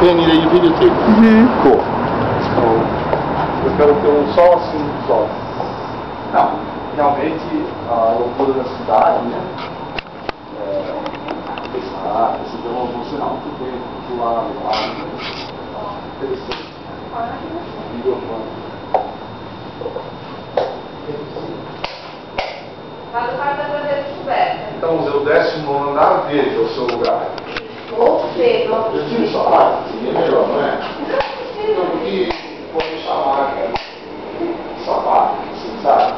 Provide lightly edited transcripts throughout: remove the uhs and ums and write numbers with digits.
Anita, you videotape? Cool. Eu quero ter um sol assim, só. Não, realmente a loucura da cidade, né? Esse tema emocional que tem do lado, interessante. Lá do quarto da bandeira descoberta. Então, o 19º andar, veja o seu lugar. Ou seja, Eu tive salário, seria melhor, não é? Então, porque pode chamar, cara, sapato, assim, sabe?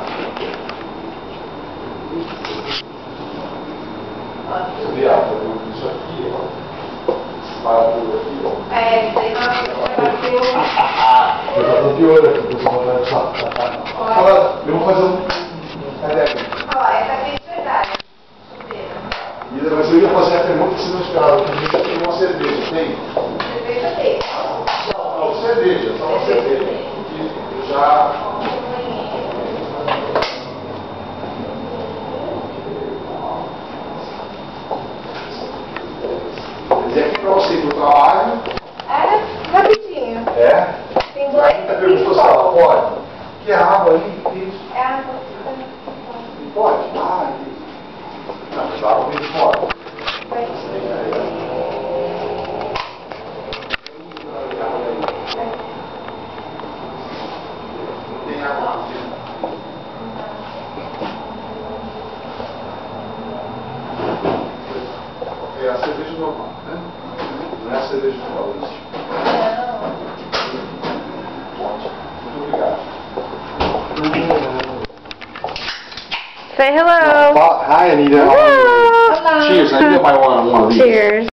Você vê, isso aqui, ó. Esse parafuso aqui, ó. é, tem uma bateu. Eu já tô pior aqui, tô falando de sapato. Eu vou fazer um. Cadê aqui? Ó, essa aqui é de verdade. Mas eu ia fazer a pergunta que você não esperava, que a gente tem uma cerveja, tem? Cerveja tem. Não, cerveja, só uma cerveja. Porque eu já... Mas é aqui pra você ir pro trabalho. É, rapidinho. É? Tem A dois. gente perguntou se ela pode. Que é água aí? Isso. É a Pode? Ah, entendi. Não, mas a água vem de fora. Tem água aqui. É a cerveja normal, né? Não é a cerveja de Paulista. Ótimo. Muito obrigado. Say hello. Hi, Anita. Hello. Cheers, I think I might want one of these. Cheers.